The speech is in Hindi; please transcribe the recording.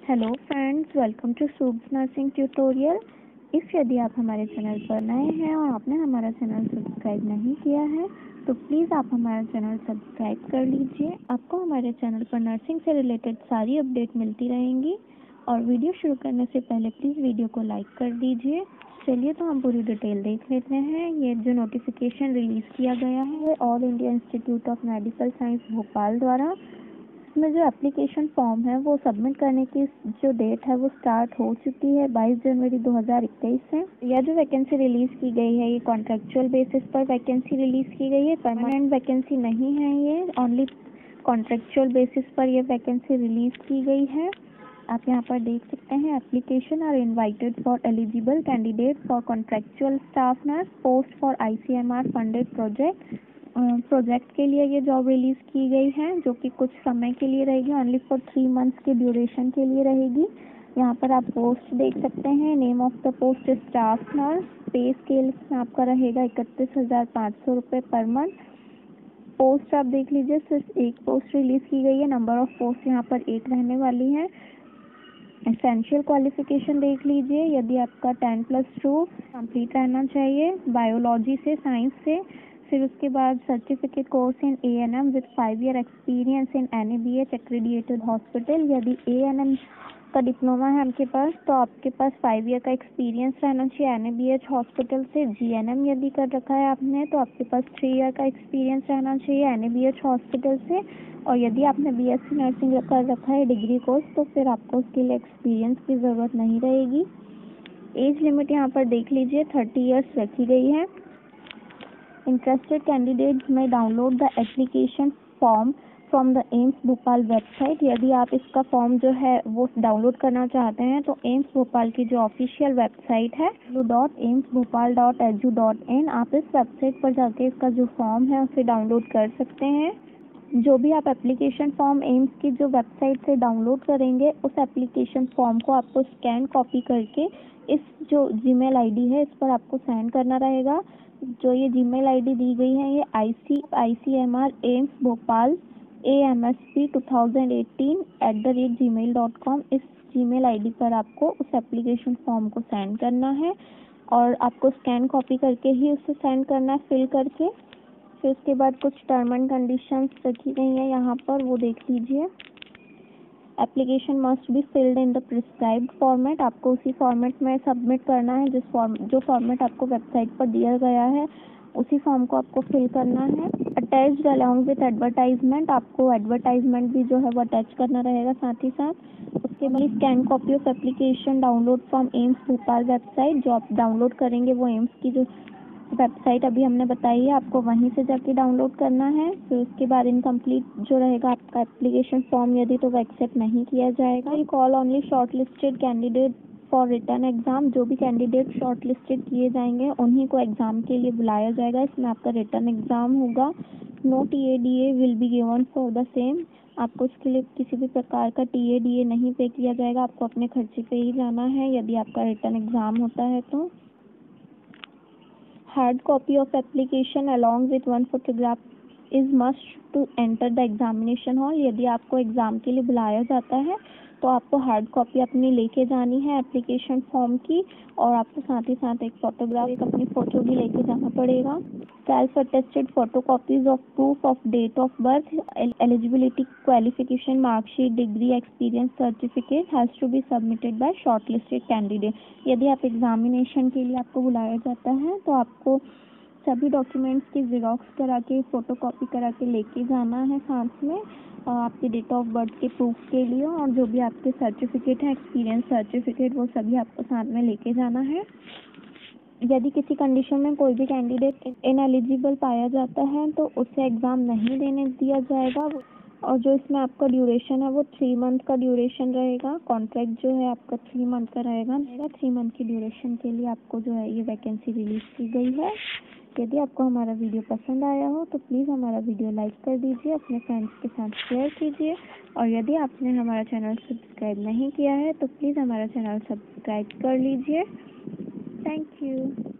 हेलो फ्रेंड्स, वेलकम टू सूब्स नर्सिंग ट्यूटोरियल। यदि आप हमारे चैनल पर नए हैं और आपने हमारा चैनल सब्सक्राइब नहीं किया है तो प्लीज़ आप हमारा चैनल सब्सक्राइब कर लीजिए। आपको हमारे चैनल पर नर्सिंग से रिलेटेड सारी अपडेट मिलती रहेंगी। और वीडियो शुरू करने से पहले प्लीज़ वीडियो को लाइक कर दीजिए। चलिए तो हम पूरी डिटेल देख लेते हैं। ये जो नोटिफिकेशन रिलीज़ किया गया है All India Institute of Medical Science Bhopal द्वारा। इसमें जो एप्लीकेशन फॉर्म है वो सबमिट करने की जो डेट है वो स्टार्ट हो चुकी है 22 जनवरी 2021 से। यह जो वैकेंसी रिलीज़ की गई है ये कॉन्ट्रेक्चुअल बेसिस पर वैकेंसी रिलीज़ की गई है, परमानेंट वैकेंसी नहीं है, ये ओनली कॉन्ट्रेक्चुअल बेसिस पर ये वैकेंसी रिलीज़ की गई है। आप यहाँ पर देख सकते हैं application are invited for eligible candidate for contractual staff nurse post for ICMR funded project के लिए ये जॉब रिलीज़ की गई है, जो कि कुछ समय के लिए रहेगी, ओनली फॉर 3 मंथ्स के ड्यूरेशन के लिए रहेगी। यहाँ पर आप पोस्ट देख सकते हैं। Name of the post staff nurse. Pay scale में आपका रहेगा 31,500 रुपये पर मंथ। पोस्ट आप देख लीजिए, सिर्फ एक पोस्ट रिलीज़ की गई है। नंबर ऑफ पोस्ट यहाँ पर 1 रहने वाली है। एसेंशियल क्वालिफिकेशन देख लीजिए, यदि आपका 10+2 कंप्लीट रहना चाहिए बायोलॉजी से, साइंस से। फिर उसके बाद certificate course in ANM with 5 year experience इन NABH एक्रेडिएटेड हॉस्पिटल। यदि ANM का डिप्लोमा है आपके पास तो आपके पास 5 ईयर का एक्सपीरियंस रहना चाहिए NABH हॉस्पिटल से। GNM यदि कर रखा है आपने तो आपके पास 3 ईयर का एक्सपीरियंस रहना चाहिए NABH हॉस्पिटल से। और यदि आपने BSc नर्सिंग कर रखा है डिग्री कोर्स तो फिर आपको उसके लिए एक्सपीरियंस की ज़रूरत नहीं रहेगी। एज लिमिट यहाँ पर देख लीजिए 30 ईयर्स रखी गई है। Interested candidates may download the application form from the AIIMS Bhopal website. यदि आप इसका फॉर्म जो है वो डाउनलोड करना चाहते हैं तो एम्स भोपाल की जो ऑफिशियल वेबसाइट है www.aimsbhopal.edu.in, आप इस वेबसाइट पर जाके इसका जो फॉर्म है उसे डाउनलोड कर सकते हैं। जो भी आप एप्लीकेशन फॉर्म एम्स की जो वेबसाइट से डाउनलोड करेंगे उस एप्लीकेशन फॉर्म को आपको स्कैन कॉपी करके इस जो जीमेल आईडी है इस पर आपको सेंड करना रहेगा। जो ये जीमेल आईडी दी गई है ये ICMR AIIMS Bhopal AMSP 2018@gmail.com, इस जीमेल आईडी पर आपको उस एप्लीकेशन फॉर्म को सेंड करना है। और आपको स्कैन कॉपी करके ही उसे सेंड करना है, फिल करके। फिर उसके बाद कुछ टर्म एंड कंडीशंस रखी गई हैं यहाँ पर, वो देख लीजिए। Application must be filled in the prescribed format. आपको उसी फॉर्मेट में सबमिट करना है जो फॉर्मेट आपको वेबसाइट पर दिया गया है उसी फॉर्म को आपको फिल करना है। अटैच्ड अलॉन्ग विथ एडवर्टाइजमेंट, आपको एडवर्टाइजमेंट भी जो है वो अटैच करना रहेगा साथ ही साथ। उसके बाद scan copy of application download from AIIMS Bhopal website. जो आप डाउनलोड करेंगे वो एम्स की जो वेबसाइट अभी हमने बताई है आपको वहीं से जाके डाउनलोड करना है। फिर उसके बाद इनकम्प्लीट जो रहेगा आपका एप्लीकेशन फॉर्म यदि तो वो एक्सेप्ट नहीं किया जाएगा। Call only short listed candidate for written exam. जो भी कैंडिडेट शॉर्ट लिस्टेड किए जाएंगे उन्हीं को एग्जाम के लिए बुलाया जाएगा। इसमें आपका रिटर्न एग्जाम होगा। No TADA will be given for the same. आपको इसके लिए किसी भी प्रकार का TADA नहीं पे किया जाएगा, आपको अपने खर्चे पे ही जाना है यदि आपका रिटर्न एग्जाम होता है तो। Hard copy of application along with one photograph is must to enter the examination hall। यदि आपको एग्ज़ाम के लिए बुलाया जाता है तो आपको हार्ड कॉपी अपनी लेके जानी है एप्लीकेशन फॉर्म की, और आपको साथ ही साथ एक फ़ोटोग्राफ, एक अपनी फ़ोटो भी लेके जाना पड़ेगा। Self attested photo copies of proof of date of birth, eligibility, qualification, marksheet, degree, experience certificate has to be submitted by short listed candidate. यदि आप एग्जामिनेशन के लिए आपको बुलाया जाता है तो आपको सभी डॉक्यूमेंट्स की ज़ेरॉक्स करा के, फ़ोटो कॉपी करा के लेके जाना है साथ में, आपके डेट ऑफ बर्थ के प्रूफ के लिए। और जो भी आपके सर्टिफिकेट है, एक्सपीरियंस सर्टिफिकेट, वो सभी आपको साथ में लेके जाना है। यदि किसी कंडीशन में कोई भी कैंडिडेट इनएलिजिबल पाया जाता है तो उसे एग्ज़ाम नहीं देने दिया जाएगा। और जो इसमें आपका ड्यूरेशन है वो 3 मंथ का ड्यूरेशन रहेगा। कॉन्ट्रैक्ट जो है आपका 3 मंथ का रहेगा। 3 मंथ की ड्यूरेशन के लिए आपको जो है ये वैकेंसी रिलीज़ की गई है। यदि आपको हमारा वीडियो पसंद आया हो तो प्लीज़ हमारा वीडियो लाइक कर दीजिए, अपने फ्रेंड्स के साथ शेयर कीजिए। और यदि आपने हमारा चैनल सब्सक्राइब नहीं किया है तो प्लीज़ हमारा चैनल सब्सक्राइब कर लीजिए। Thank you.